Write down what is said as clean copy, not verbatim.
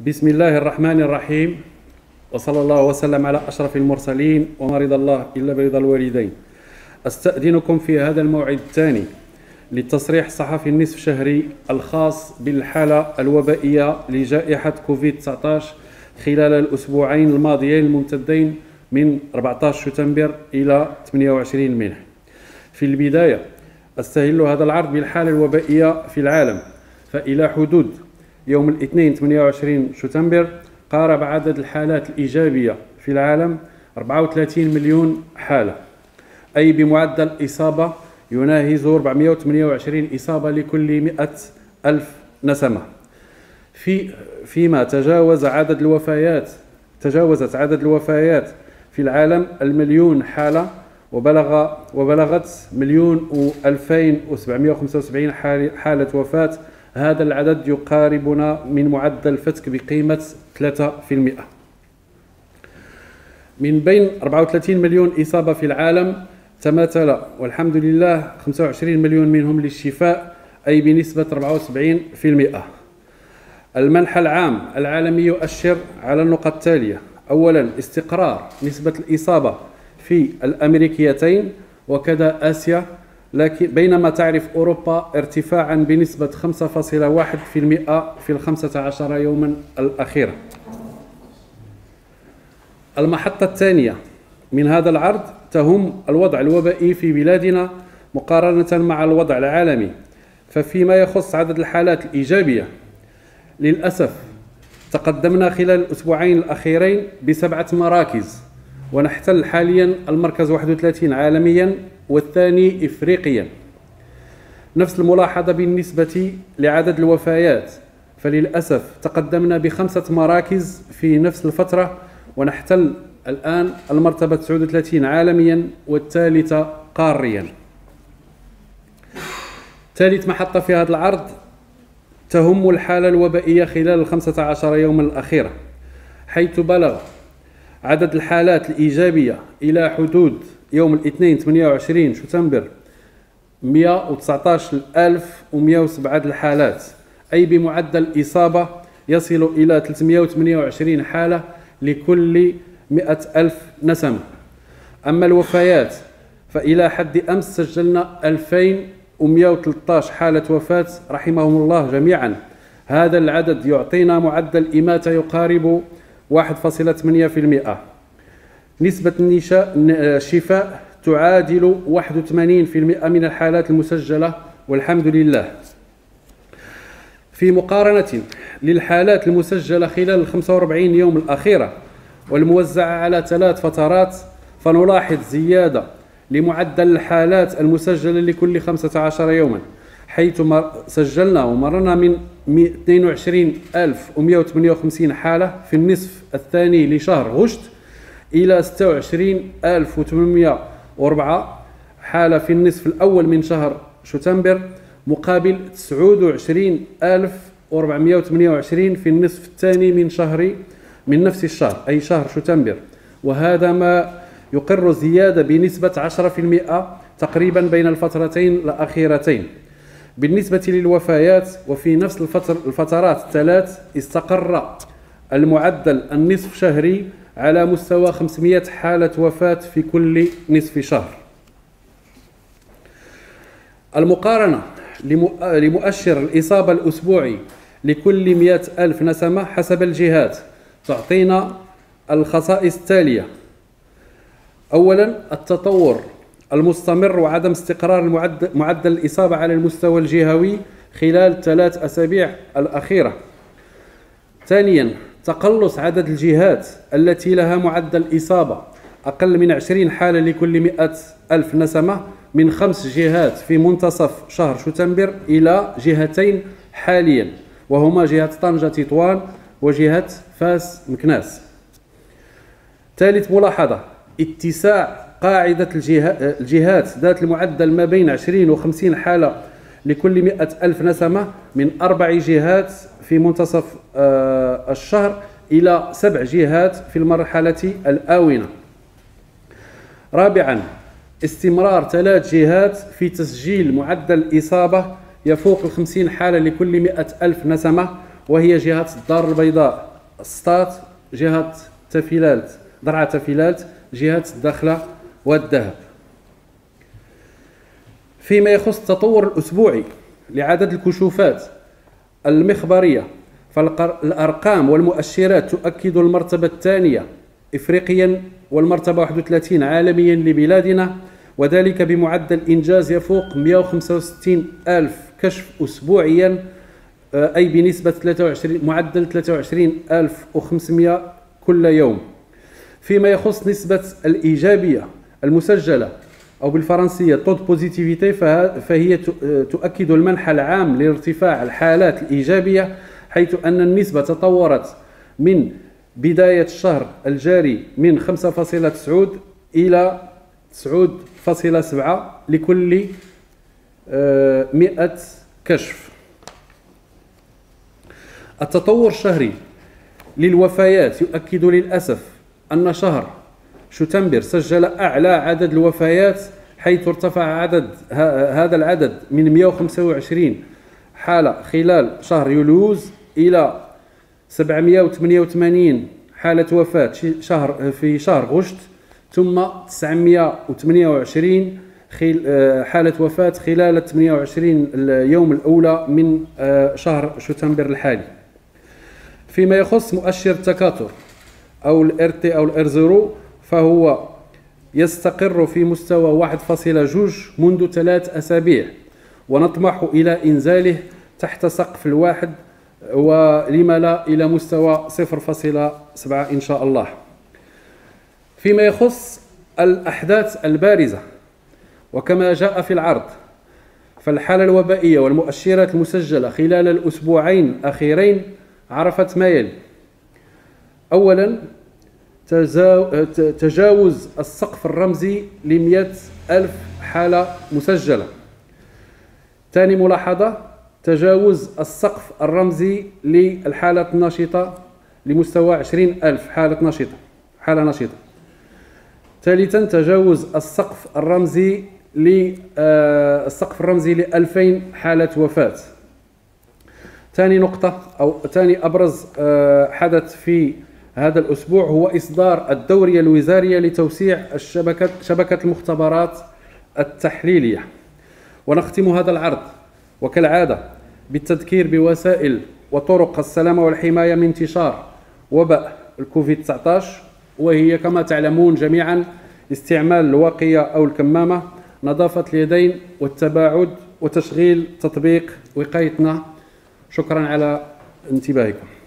بسم الله الرحمن الرحيم، وصلى الله وسلم على أشرف المرسلين، وما رضى الله إلا برضا الوالدين. أستأذنكم في هذا الموعد الثاني للتصريح الصحفي النصف شهري الخاص بالحالة الوبائية لجائحة كوفيد-19 خلال الأسبوعين الماضيين الممتدين من 14 شتنبر إلى 28 منه. في البداية أستهل هذا العرض بالحالة الوبائية في العالم، فإلى حدود يوم الاثنين 28 شتنبر قارب عدد الحالات الإيجابية في العالم 34 مليون حالة، أي بمعدل إصابة يناهز 428 إصابة لكل 100 ألف نسمة. فيما تجاوزت عدد الوفيات في العالم المليون حالة، وبلغت 1,2775 حالة وفاة. هذا العدد يقاربنا من معدل فتك بقيمة 3%. من بين 34 مليون إصابة في العالم تماثل والحمد لله 25 مليون منهم للشفاء، أي بنسبة 74%. المنحى العام العالمي يؤشر على النقط التالية: أولا، استقرار نسبة الإصابة في الأمريكيتين وكذا آسيا، لكن بينما تعرف أوروبا ارتفاعا بنسبة 5.1% في 15 يوما الأخيرة. المحطة الثانية من هذا العرض تهم الوضع الوبائي في بلادنا مقارنة مع الوضع العالمي. ففيما يخص عدد الحالات الإيجابية، للأسف تقدمنا خلال الأسبوعين الأخيرين ب7 مراكز، ونحتل حاليا المركز 31 عالميا والثاني إفريقيا. نفس الملاحظة بالنسبة لعدد الوفيات، فللأسف تقدمنا ب5 مراكز في نفس الفترة، ونحتل الآن المرتبة 39 عالميا والثالثة قاريا. ثالث محطة في هذا العرض تهم الحالة الوبائية خلال 15 يوما الأخيرة، حيث بلغ عدد الحالات الإيجابية إلى حدود يوم الاثنين 28 شتنبر 119,107 الحالات، أي بمعدل إصابة يصل إلى 328 حالة لكل 100 ألف نسمة. أما الوفيات فإلى حد أمس سجلنا 2113 حالة وفاة رحمهم الله جميعا. هذا العدد يعطينا معدل إماتة يقارب 1.8%. نسبة الشفاء تعادل 81% من الحالات المسجلة والحمد لله. في مقارنة للحالات المسجلة خلال 45 يوم الأخيرة والموزعة على 3 فترات، فنلاحظ زيادة لمعدل الحالات المسجلة لكل 15 يوما، حيث سجلنا ومرنا من 22,158 حالة في النصف الثاني لشهر غشت إلى 26,804 حالة في النصف الأول من شهر شتنبر، مقابل 29,428 في النصف الثاني من نفس الشهر، أي شهر شتنبر. وهذا ما يقر زيادة بنسبة 10% تقريبا بين الفترتين الأخيرتين. بالنسبة للوفيات، وفي نفس الفترات الثلاث استقر المعدل النصف شهري على مستوى 500 حالة وفاة في كل نصف شهر. المقارنة لمؤشر الإصابة الأسبوعي لكل 100 ألف نسمة حسب الجهات تعطينا الخصائص التالية: أولا، التطور المستمر وعدم استقرار معدل الإصابة على المستوى الجهوي خلال 3 أسابيع الأخيرة. ثانيا، تقلص عدد الجهات التي لها معدل إصابة أقل من 20 حالة لكل 100 ألف نسمة، من 5 جهات في منتصف شهر شتنبر إلى 2 حاليا، وهما جهة طنجة تطوان وجهة فاس مكناس. ثالث ملاحظة: اتساع قاعدة الجهات ذات المعدل ما بين 20 و 50 حالة لكل 100 ألف نسمة من 4 جهات في منتصف الشهر إلى 7 جهات في المرحلة الآونة. رابعا، استمرار 3 جهات في تسجيل معدل إصابة يفوق 50 حالة لكل 100 ألف نسمة، وهي جهة الدار البيضاء السطات جهة تافيلالت، ضرعة تافيلالت جهة الداخلة والذهب. فيما يخص التطور الأسبوعي لعدد الكشوفات المخبرية، فالأرقام والمؤشرات تؤكد المرتبة الثانية إفريقيا والمرتبة 31 عالميا لبلادنا، وذلك بمعدل إنجاز يفوق 165 ألف كشف أسبوعيا، أي بنسبة معدل 23,500 كل يوم. فيما يخص نسبة الإيجابية المسجلة أو بالفرنسية تود بوزيتيفيتي، فهي تؤكد المنحى العام لارتفاع الحالات الإيجابية، حيث أن النسبة تطورت من بداية الشهر الجاري من 5.9 إلى 9.7 لكل 100 كشف. التطور الشهري للوفيات يؤكد للأسف أن شهر شتنبر سجل أعلى عدد الوفيات، حيث ارتفع هذا العدد من 125 حالة خلال شهر يوليوز إلى 788 حالة وفاة في شهر غشت، ثم 928 حالة وفاة خلال 28 اليوم الأولى من شهر شتنبر الحالي. فيما يخص مؤشر التكاثر أو الRT أو الR0، فهو يستقر في مستوى 1.2 منذ 3 أسابيع، ونطمح إلى إنزاله تحت سقف 1 ولما لا إلى مستوى 0.7 إن شاء الله. فيما يخص الأحداث البارزة، وكما جاء في العرض، فالحالة الوبائية والمؤشرات المسجلة خلال الأسبوعين الأخيرين عرفت ما يلي: أولا، تجاوز السقف الرمزي ل100 ألف حالة مسجلة. ثاني ملاحظة، تجاوز السقف الرمزي للحالات النشطة لمستوى 20 ألف حالة نشطة. ثالثا، تجاوز السقف الرمزي ل2000 حالة وفاة. ثاني نقطة أو ثاني أبرز حدث في هذا الأسبوع هو إصدار الدورية الوزارية لتوسيع شبكة المختبرات التحليلية. ونختم هذا العرض وكالعادة بالتذكير بوسائل وطرق السلامة والحماية من انتشار وباء الكوفيد-19، وهي كما تعلمون جميعا استعمال الواقية أو الكمامة، نظافة اليدين والتباعد، وتشغيل تطبيق وقايتنا. شكرا على انتباهكم.